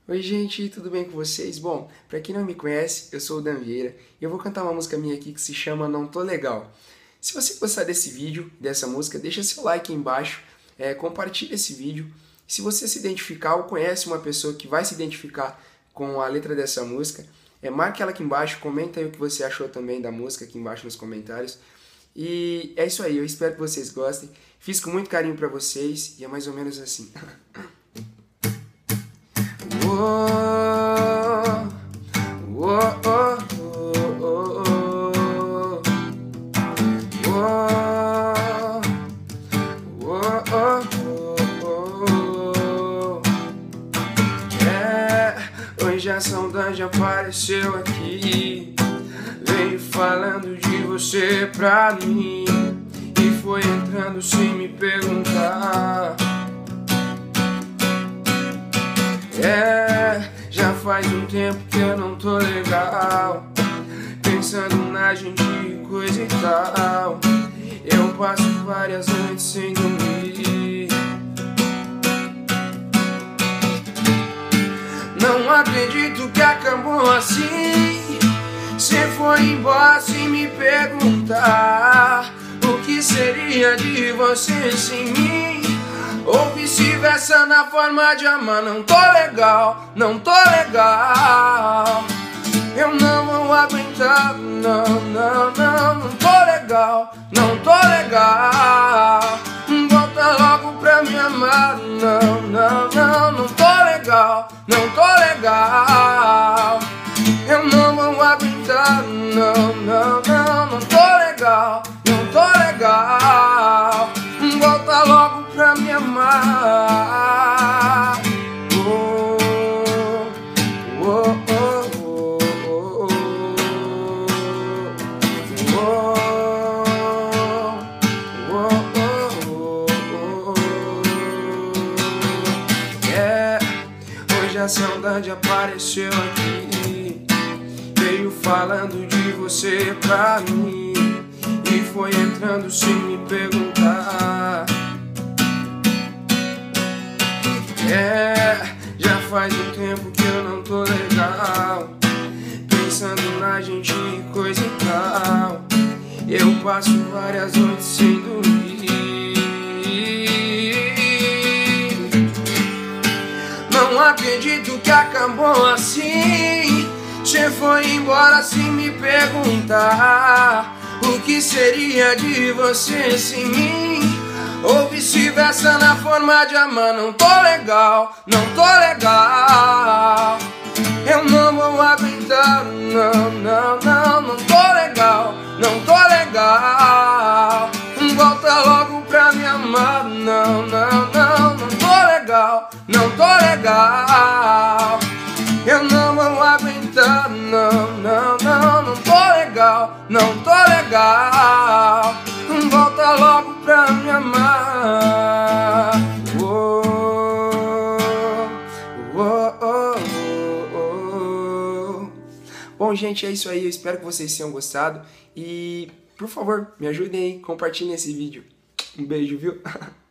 Oi gente, tudo bem com vocês? Bom, pra quem não me conhece, eu sou o Dan Vieira e eu vou cantar uma música minha aqui que se chama Não Tô Legal. Se você gostar desse vídeo, dessa música, deixa seu like aí embaixo, compartilha esse vídeo. Se você se identificar ou conhece uma pessoa que vai se identificar com a letra dessa música, marque ela aqui embaixo, comenta aí o que você achou também da música aqui embaixo nos comentários. E é isso aí, eu espero que vocês gostem. Fiz com muito carinho pra vocês e é mais ou menos assim. Hoje a saudade apareceu aqui, veio falando de você pra mim e foi entrando sem me perguntar. Já faz um tempo que eu não tô legal, pensando na gente e coisa e tal. Eu passo várias noites sem dormir. Não acredito que acabou assim. Cê foi embora sem me perguntar o que seria de você sem mim. Ou vice-versa na forma de amar. Não tô legal, não tô legal. Eu não vou aguentar, não, não, não. Não tô legal, não tô legal. Volta logo pra me amar. Não, não, não, não tô legal, não tô legal. Eu não vou aguentar, não, não, não. Não tô legal, não tô legal. Volta logo pra me amar. Oh, oh, oh, oh, oh, oh, Hoje a saudade apareceu aqui, veio falando de você pra mim e foi entrando sem me perguntar. Já faz um tempo que eu não tô legal, pensando na gente e coisa e tal. Eu passo várias noites sem dormir. Não acredito que acabou assim. Cê foi embora sem me perguntar o que seria de você sem mim. Ou vice-versa na forma de amar. Não tô legal, não tô legal. Eu não vou aguentar, não, não, não. Não tô legal, não tô legal. Volta logo pra me amar. Não, não, não. Não tô legal, não tô legal. Eu não vou aguentar, não, não, não. Não tô legal, não tô legal. Volta logo pra me amar. Oh, oh, oh, oh, oh. Bom, gente, é isso aí. Eu espero que vocês tenham gostado. E, por favor, me ajudem aí. Compartilhem esse vídeo. Um beijo, viu?